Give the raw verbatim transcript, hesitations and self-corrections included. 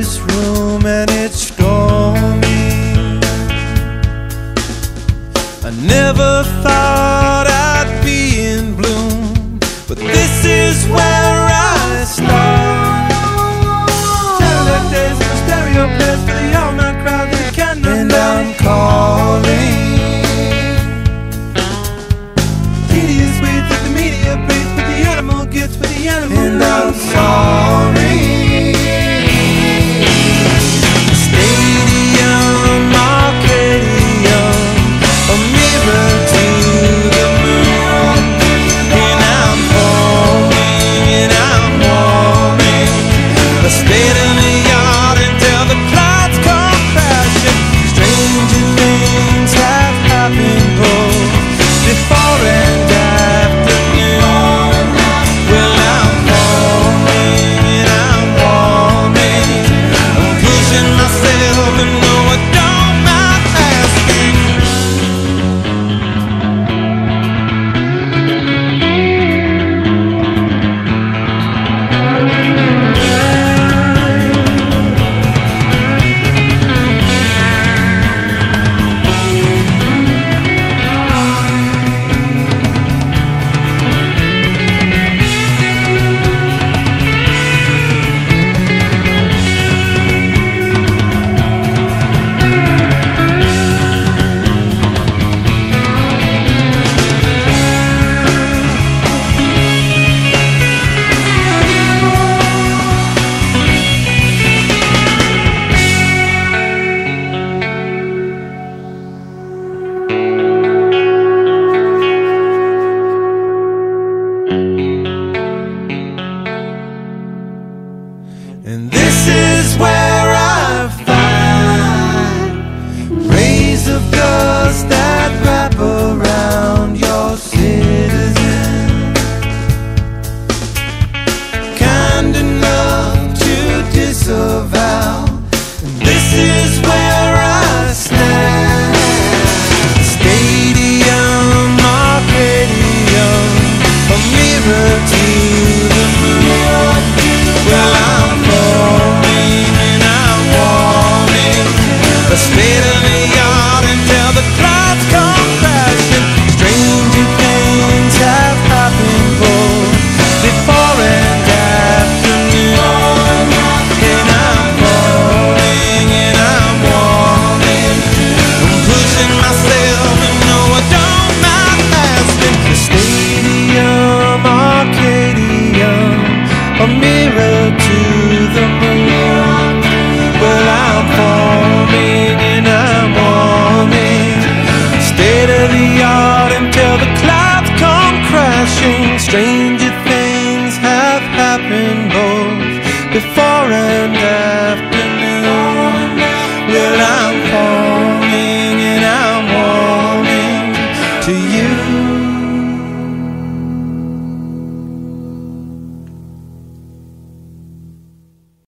this room and it's stormy. I never thought I'd be in bloom, but this is where I start. Saturday days in the stereo plays for the all-night crowd that cannot. And I'm calling. Tedious ways that the media plays, but the animal gets what the animal. And I'm sorry. Stadium, Arcadium, a mirror to the moon. And I'm falling, and I'm warming. A state in the yard until the clouds come crashing. Stranger things have happened both before and after noon. Well, I'm falling and I'm warming. I'm pushing myself and no, I don't mind asking. And this is where I find rays of dust that wrap around your citizen, kind enough to disavow. And this is where I stand. Stadium, Arcadium, a mirror to the moon. Well, I'm falling and I'm warming. A state of the yard until the clouds come crashing. Stranger things have happened both before and after noon. And I'm falling and I'm warming. I'm pushing myself and no, I don't mind asking. The stadium, Arcadium, a mirror to the moon. Well, I'm falling and I'm warming. State of the art until the clouds come crashing. Stranger things have happened both before and after noon. Well, I'm falling and I'm warming to you.